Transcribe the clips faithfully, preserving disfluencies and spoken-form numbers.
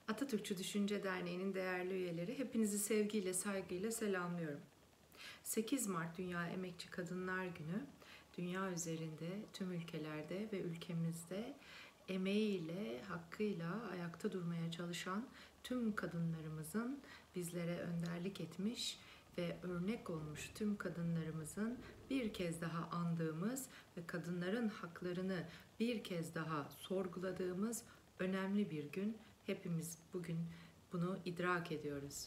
Atatürkçü Düşünce Derneği'nin değerli üyeleri, hepinizi sevgiyle, saygıyla selamlıyorum. sekiz Mart Dünya Emekçi Kadınlar Günü, dünya üzerinde, tüm ülkelerde ve ülkemizde emeğiyle, hakkıyla ayakta durmaya çalışan tüm kadınlarımızın bizlere önderlik etmiş ve örnek olmuş tüm kadınlarımızın bir kez daha andığımız ve kadınların haklarını bir kez daha sorguladığımız önemli bir gün. Hepimiz bugün bunu idrak ediyoruz.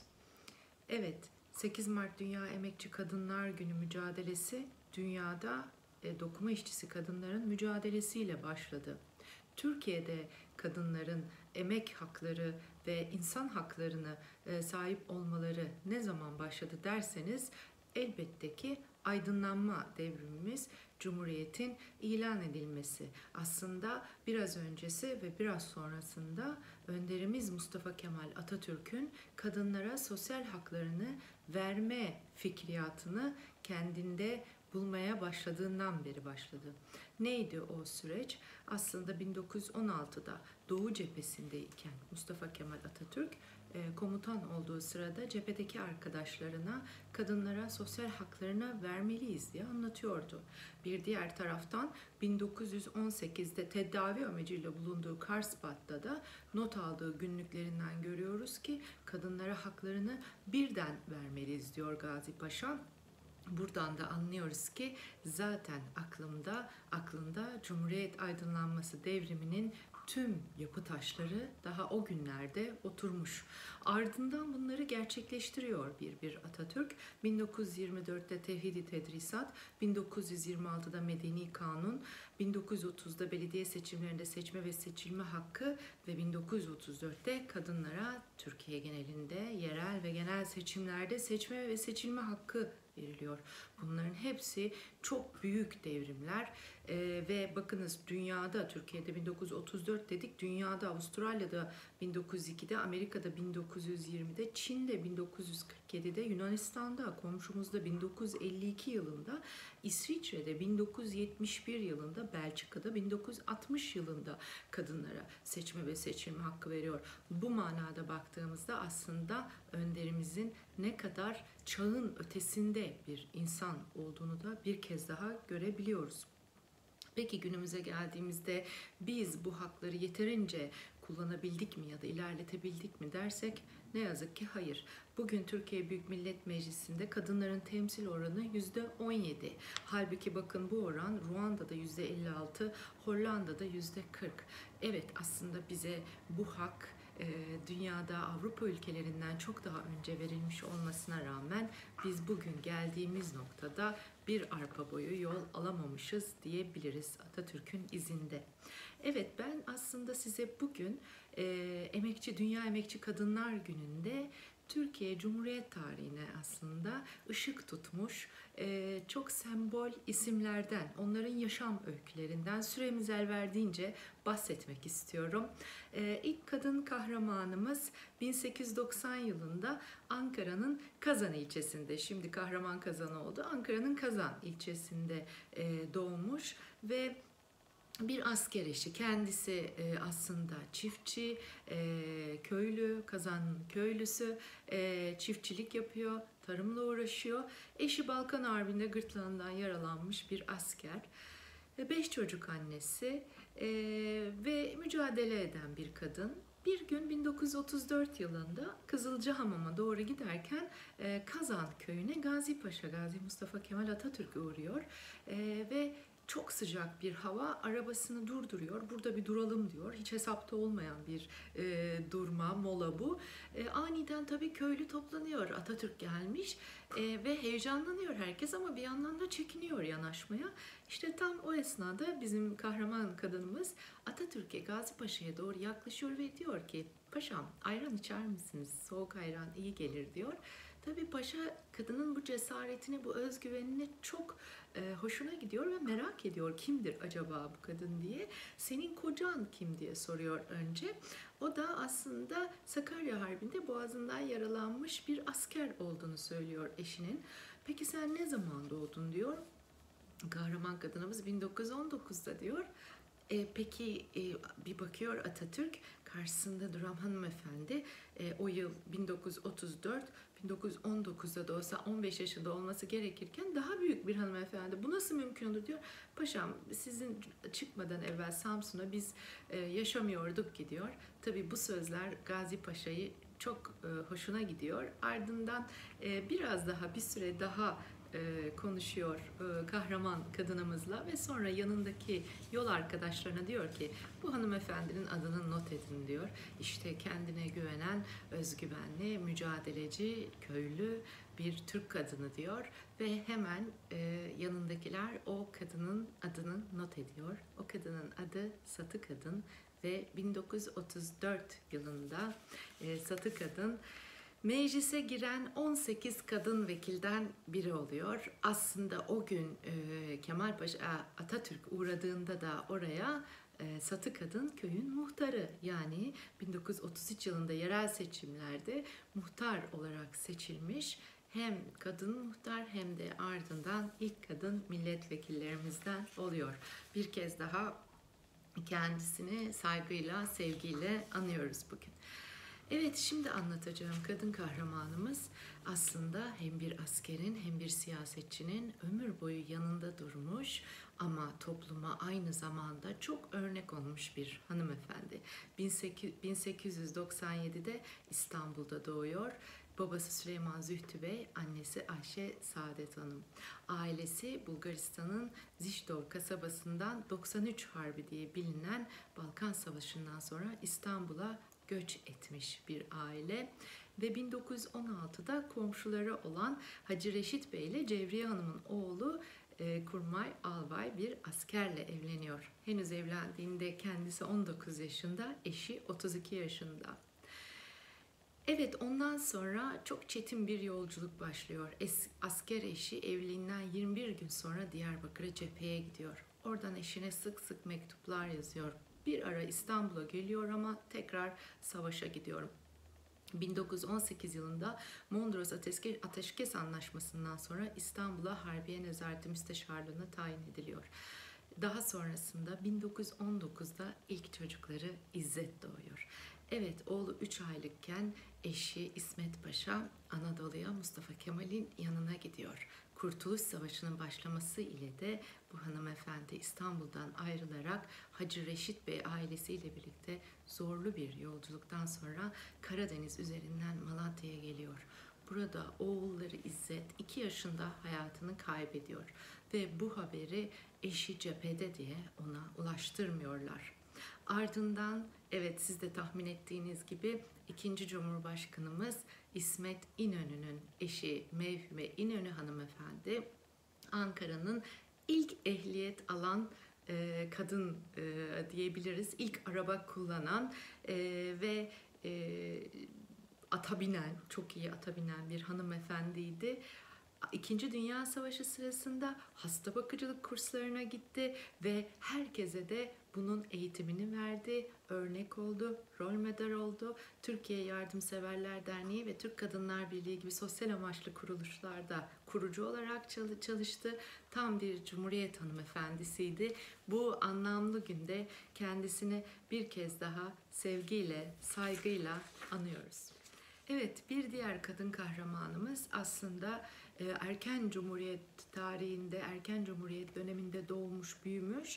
Evet, sekiz Mart Dünya Emekçi Kadınlar Günü mücadelesi dünyada e, dokuma işçisi kadınların mücadelesiyle başladı. Türkiye'de kadınların emek hakları ve insan haklarına e, sahip olmaları ne zaman başladı derseniz, elbette ki aydınlanma devrimimiz, Cumhuriyet'in ilan edilmesi. Aslında biraz öncesi ve biraz sonrasında önderimiz Mustafa Kemal Atatürk'ün kadınlara sosyal haklarını verme fikriyatını kendinde bulmaya başladığından beri başladı. Neydi o süreç? Aslında bin dokuz yüz on altıda Doğu cephesindeyken Mustafa Kemal Atatürk komutan olduğu sırada cephedeki arkadaşlarına kadınlara sosyal haklarını vermeliyiz diye anlatıyordu. Bir diğer taraftan bin dokuz yüz on sekizde tedavi amacıyla bulunduğu Karspat'ta da not aldığı günlüklerinden görüyoruz ki kadınlara haklarını birden vermeliyiz diyor Gazi Paşa. Buradan da anlıyoruz ki zaten aklımda, aklında Cumhuriyet aydınlanması devriminin tüm yapı taşları daha o günlerde oturmuş. Ardından bunları gerçekleştiriyor bir bir Atatürk. bin dokuz yüz yirmi dörtte Tevhid-i Tedrisat, bin dokuz yüz yirmi altıda Medeni Kanun, bin dokuz yüz otuzda belediye seçimlerinde seçme ve seçilme hakkı ve bin dokuz yüz otuz dörtte kadınlara Türkiye genelinde yerel ve genel seçimlerde seçme ve seçilme hakkı veriliyor. Bunların hepsi çok büyük devrimler ee, ve bakınız dünyada, Türkiye'de bin dokuz yüz otuz dört dedik, dünyada Avustralya'da bin dokuz yüz ikide, Amerika'da bin dokuz yüz yirmide, Çin'de bin dokuz yüz kırk yedide, Yunanistan'da, komşumuzda bin dokuz yüz elli iki yılında, İsviçre'de bin dokuz yüz yetmiş bir yılında, Belçika'da bin dokuz yüz altmış yılında kadınlara seçme ve seçilme hakkı veriyor. Bu manada baktığımızda aslında önderimizin ne kadar çağın ötesinde bir insan olduğunu da bir kez daha görebiliyoruz. Peki günümüze geldiğimizde biz bu hakları yeterince kullanabildik mi ya da ilerletebildik mi dersek ne yazık ki hayır. Bugün Türkiye Büyük Millet Meclisi'nde kadınların temsil oranı yüzde on yedi. Halbuki bakın bu oran Ruanda'da yüzde elli altı, Hollanda'da yüzde kırk. Evet, aslında bize bu hak dünyada Avrupa ülkelerinden çok daha önce verilmiş olmasına rağmen biz bugün geldiğimiz noktada bir arpa boyu yol alamamışız diyebiliriz Atatürk'ün izinde. Evet, ben aslında size bugün e, Emekçi Dünya Emekçi Kadınlar Günü'nde Türkiye Cumhuriyet tarihine aslında ışık tutmuş e, çok sembol isimlerden, onların yaşam öykülerinden süremiz el verdiğince bahsetmek istiyorum. E, ilk kadın kahramanımız bin sekiz yüz doksan yılında Ankara'nın Kazan ilçesinde, şimdi Kahraman Kazan oldu, Ankara'nın Kazan ilçesinde e, doğmuş ve bir asker eşi, kendisi e, aslında çiftçi, e, köylü, Kazan köylüsü, e, çiftçilik yapıyor, tarımla uğraşıyor. Eşi Balkan Harbi'nde gırtlağından yaralanmış bir asker. E, beş çocuk annesi e, ve mücadele eden bir kadın. Bir gün bin dokuz yüz otuz dört yılında Kızılcahamam'a doğru giderken e, Kazan köyüne Gazi Paşa, Gazi Mustafa Kemal Atatürk uğruyor e, ve çok sıcak bir hava, arabasını durduruyor. Burada bir duralım diyor. Hiç hesapta olmayan bir e, durma, mola bu. E, aniden tabii köylü toplanıyor. Atatürk gelmiş e, ve heyecanlanıyor herkes ama bir yandan da çekiniyor yanaşmaya. İşte tam o esnada bizim kahraman kadınımız Atatürk'e, Gazi Paşa'ya doğru yaklaşıyor ve diyor ki, "Paşam, ayran içer misiniz? Soğuk ayran iyi gelir," diyor. Tabii paşa kadının bu cesaretini, bu özgüvenini çok e, hoşuna gidiyor ve merak ediyor, kimdir acaba bu kadın diye. "Senin kocan kim?" diye soruyor önce. O da aslında Sakarya Harbi'nde boğazından yaralanmış bir asker olduğunu söylüyor eşinin. "Peki sen ne zaman doğdun?" diyor. Kahraman kadınımız bin dokuz yüz on dokuzda diyor. E, peki e, bir bakıyor Atatürk, karşısında duran hanımefendi e, o yıl bin dokuz yüz otuz dört, bin dokuz yüz on dokuzda da olsa on beş yaşında olması gerekirken daha büyük bir hanımefendi. Bu nasıl mümkün olur diyor. Paşam, sizin çıkmadan evvel Samsun'a biz e, yaşamıyorduk ki diyor. Tabii bu sözler Gazi Paşa'yı çok e, hoşuna gidiyor. Ardından e, biraz daha bir süre daha e, konuşuyor e, kahraman kadınımızla ve sonra yanındaki yol arkadaşlarına diyor ki bu hanımefendinin adını not edin diyor. İşte kendine güvenen, özgüvenli, mücadeleci, köylü bir Türk kadını diyor ve hemen e, yanındakiler o kadının adını not ediyor. O kadının adı Satı Kadın ve bin dokuz yüz otuz dört yılında e, Satı Kadın meclise giren on sekiz kadın vekilden biri oluyor. Aslında o gün e, Kemal Paşa Atatürk uğradığında da oraya e, Satı Kadın köyün muhtarı, yani bin dokuz yüz otuz üç yılında yerel seçimlerde muhtar olarak seçilmiş. Hem kadın muhtar hem de ardından ilk kadın milletvekillerimizden oluyor. Bir kez daha kendisini saygıyla, sevgiyle anıyoruz bugün. Evet, şimdi anlatacağım kadın kahramanımız aslında hem bir askerin hem bir siyasetçinin ömür boyu yanında durmuş ama topluma aynı zamanda çok örnek olmuş bir hanımefendi. bin sekiz yüz doksan yedide İstanbul'da doğuyor. Babası Süleyman Zühtü Bey, annesi Ayşe Saadet Hanım. Ailesi Bulgaristan'ın Ziştov kasabasından doksan üç Harbi diye bilinen Balkan Savaşı'ndan sonra İstanbul'a göç etmiş bir aile ve bin dokuz yüz on altıda komşuları olan Hacı Reşit Bey ile Cevriye Hanım'ın oğlu e, Kurmay Albay bir askerle evleniyor. Henüz evlendiğinde kendisi on dokuz yaşında, eşi otuz iki yaşında. Evet, ondan sonra çok çetin bir yolculuk başlıyor. Es, asker eşi evliliğinden yirmi bir gün sonra Diyarbakır'a cepheye gidiyor. Oradan eşine sık sık mektuplar yazıyor. Bir ara İstanbul'a geliyor ama tekrar savaşa gidiyorum. bin dokuz yüz on sekiz yılında Mondros Ateşkes, Ateşkes Anlaşması'ndan sonra İstanbul'a Harbiye Nezareti Müsteşarlığı'na tayin ediliyor. Daha sonrasında bin dokuz yüz on dokuzda ilk çocukları İzzet doğuyor. Evet, oğlu üç aylıkken eşi İsmet Paşa Anadolu'ya Mustafa Kemal'in yanına gidiyor. Kurtuluş Savaşı'nın başlaması ile de bu hanımefendi İstanbul'dan ayrılarak Hacı Reşit Bey ailesiyle birlikte zorlu bir yolculuktan sonra Karadeniz üzerinden Malatya'ya geliyor. Burada oğulları İzzet iki yaşında hayatını kaybediyor ve bu haberi eşi cephede diye ona ulaştırmıyorlar. Ardından, evet, siz de tahmin ettiğiniz gibi ikinci Cumhurbaşkanımız İsmet İnönü'nün eşi Mevhüme İnönü hanımefendi Ankara'nın ilk ehliyet alan e, kadın e, diyebiliriz. İlk araba kullanan e, ve e, ata binen, çok iyi ata binen bir hanımefendiydi. İkinci Dünya Savaşı sırasında hasta bakıcılık kurslarına gitti ve herkese de bunun eğitimini verdi, örnek oldu, rol model oldu. Türkiye Yardımseverler Derneği ve Türk Kadınlar Birliği gibi sosyal amaçlı kuruluşlarda kurucu olarak çalıştı. Tam bir Cumhuriyet hanımefendisiydi. Bu anlamlı günde kendisini bir kez daha sevgiyle, saygıyla anıyoruz. Evet, bir diğer kadın kahramanımız aslında erken Cumhuriyet tarihinde, erken Cumhuriyet döneminde doğmuş, büyümüş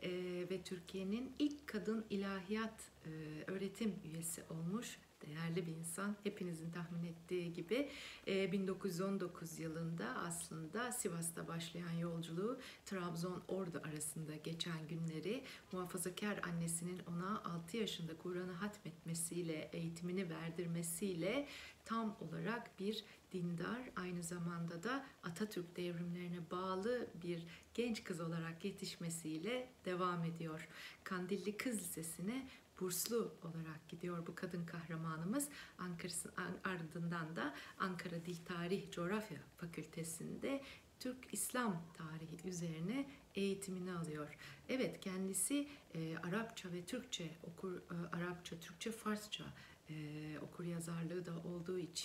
ve Türkiye'nin ilk kadın ilahiyat öğretim üyesi olmuş değerli bir insan. Hepinizin tahmin ettiği gibi bin dokuz yüz on dokuz yılında aslında Sivas'ta başlayan yolculuğu Trabzon-Ordu arasında geçen günleri muhafazakar annesinin ona altı yaşında Kur'an'ı hatmetmesiyle, eğitimini verdirmesiyle tam olarak bir dindar, aynı zamanda da Atatürk devrimlerine bağlı bir genç kız olarak yetişmesiyle devam ediyor. Kandilli Kız Lisesi'ne burslu olarak gidiyor bu kadın kahramanımız. Ankara'sın ardından da Ankara Dil Tarih Coğrafya Fakültesi'nde Türk İslam tarihi üzerine eğitimini alıyor. Evet, kendisi e, Arapça ve Türkçe okur, e, Arapça, Türkçe, Farsça e, okur yazarlığı da olduğu için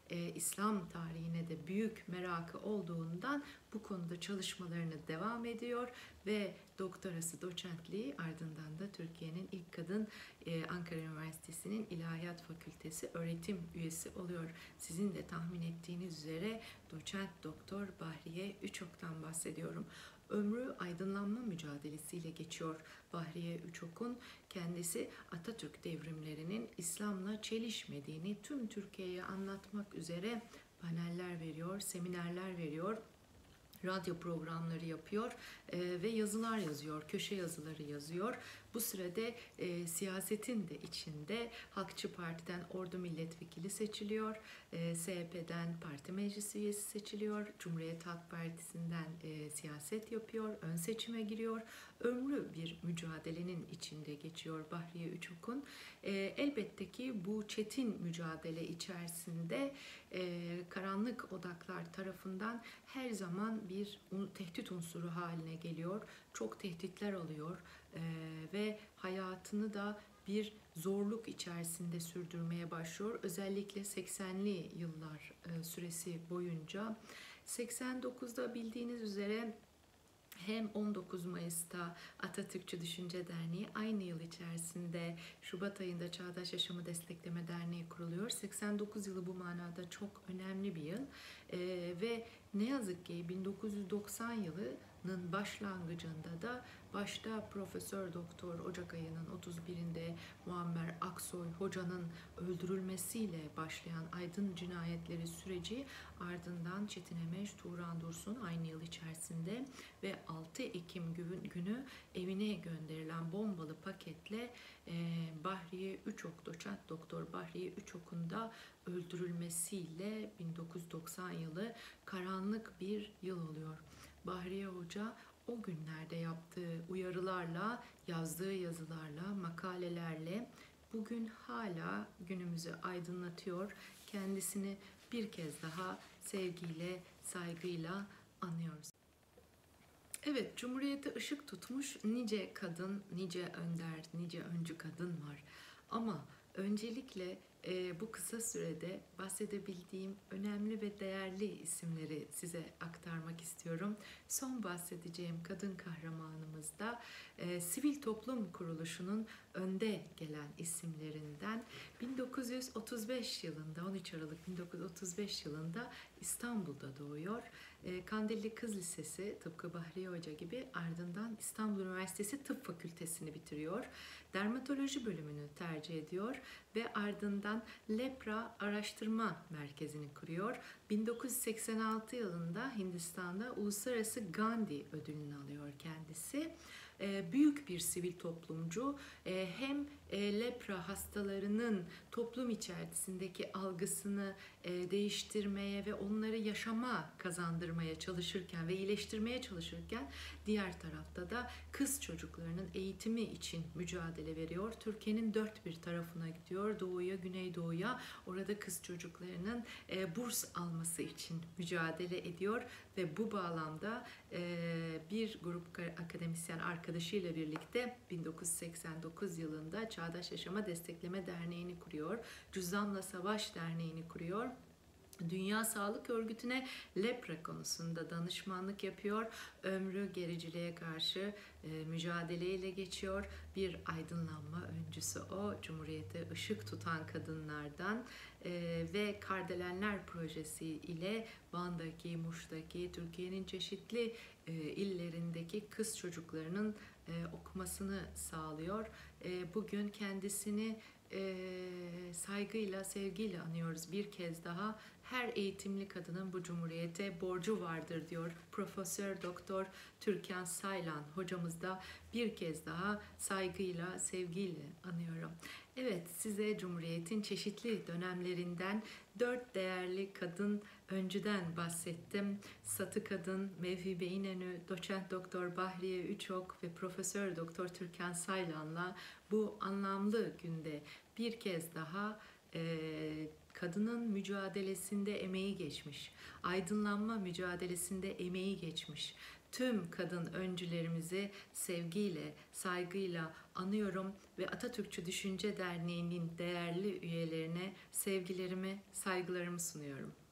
e, İslam tarihine de büyük merakı olduğundan bu konuda çalışmalarını devam ediyor ve doktorası, doçentliği, ardından da Türkiye'nin ilk kadın e, Ankara Üniversitesi'nin İlahiyat Fakültesi öğretim üyesi oluyor. Sizin de tahmin ettiğiniz üzere doçent doktor Bahriye Üçok'tan bahsediyorum. Ömrü aydınlanma mücadelesiyle geçiyor Bahriye Üçok'un. Kendisi Atatürk devrimlerinin İslam'la çelişmediğini tüm Türkiye'ye anlatmak üzere paneller veriyor, seminerler veriyor, radyo programları yapıyor e, ve yazılar yazıyor, köşe yazıları yazıyor. Bu sırada e, siyasetin de içinde Halkçı Parti'den Ordu Milletvekili seçiliyor, e, S H P'den parti meclis üyesi seçiliyor, Cumhuriyet Halk Partisi'nden e, siyaset yapıyor, ön seçime giriyor. Ömrü bir mücadelenin içinde geçiyor Bahriye Üçok'un. E, elbette ki bu çetin mücadele içerisinde e, karanlık odaklar tarafından her zaman bir tehdit unsuru haline geliyor. Çok tehditler alıyor e, ve hayatını da bir zorluk içerisinde sürdürmeye başlıyor. Özellikle seksenli yıllar e, süresi boyunca. seksen dokuzda bildiğiniz üzere hem on dokuz Mayıs'ta Atatürkçü Düşünce Derneği, aynı yıl içerisinde Şubat ayında Çağdaş Yaşamı Destekleme Derneği kuruluyor. seksen dokuz yılı bu manada çok önemli bir yıl ee, ve ne yazık ki bin dokuz yüz doksan yılının başlangıcında da başta Profesör Doktor Ocak ayının otuz birinde Muammer Aksoy Hoca'nın öldürülmesiyle başlayan aydın cinayetleri süreci, ardından Çetin Emeş, Turan Dursun aynı yıl içerisinde ve altı Ekim günü evine gönderilen bombalı paketle e, Bahriye Üçok, doçent doktor Bahriye Üçok'un da öldürülmesiyle bin dokuz yüz doksan yılı karanlık bir yıl oluyor. Bahriye Hoca o günlerde yaptığı uyarılarla, yazdığı yazılarla, makalelerle bugün hala günümüzü aydınlatıyor. Kendisini bir kez daha sevgiyle, saygıyla anıyoruz. Evet, Cumhuriyete ışık tutmuş nice kadın, nice önder, nice öncü kadın var. Ama öncelikle e, bu kısa sürede bahsedebildiğim önemli ve değerli isimleri size aktarmak istiyorum. Son bahsedeceğim kadın kahramanımız da e, Sivil Toplum Kuruluşu'nun önde gelen isimlerinden. bin dokuz yüz otuz beş yılında, on üç Aralık bin dokuz yüz otuz beş yılında İstanbul'da doğuyor. Kandilli Kız Lisesi, tıpkı Bahriye Hoca gibi, ardından İstanbul Üniversitesi Tıp Fakültesini bitiriyor. Dermatoloji bölümünü tercih ediyor ve ardından Lepra Araştırma Merkezi'ni kuruyor. bin dokuz yüz seksen altı yılında Hindistan'da Uluslararası Gandhi ödülünü alıyor kendisi. Büyük bir sivil toplumcu, hem lepra hastalarının toplum içerisindeki algısını değiştirmeye ve onları yaşama kazandırmaya çalışırken ve iyileştirmeye çalışırken, diğer tarafta da kız çocuklarının eğitimi için mücadele veriyor. Türkiye'nin dört bir tarafına gidiyor, doğuya, güneydoğuya, orada kız çocuklarının burs alması için mücadele ediyor ve bu bağlamda bir grup akademisyen arkadaşıyla birlikte bin dokuz yüz seksen dokuz yılında Çağdaş Yaşama Destekleme Derneği'ni kuruyor. Cüzdanla Savaş Derneği'ni kuruyor. Dünya Sağlık Örgütü'ne lepra konusunda danışmanlık yapıyor. Ömrü gericiliğe karşı e, mücadeleyle geçiyor. Bir aydınlanma öncüsü o. Cumhuriyete ışık tutan kadınlardan e, ve Kardelenler Projesi ile Van'daki, Muş'taki, Türkiye'nin çeşitli e, illerindeki kız çocuklarının e, okumasını sağlıyor. E, bugün kendisini e, saygıyla, sevgiyle anıyoruz bir kez daha. Her eğitimli kadının bu cumhuriyete borcu vardır diyor Profesör Doktor Türkan Saylan hocamız da, bir kez daha saygıyla, sevgiyle anıyorum. Evet, size Cumhuriyet'in çeşitli dönemlerinden dört değerli kadın öncüden bahsettim. Satı Kadın, Mevhibe İnönü, Doçent Doktor Bahriye Üçok ve Profesör Doktor Türkan Saylan'la bu anlamlı günde bir kez daha e, kadının mücadelesinde emeği geçmiş, aydınlanma mücadelesinde emeği geçmiş tüm kadın öncülerimizi sevgiyle, saygıyla anıyorum ve Atatürkçü Düşünce Derneği'nin değerli üyelerine sevgilerimi, saygılarımı sunuyorum.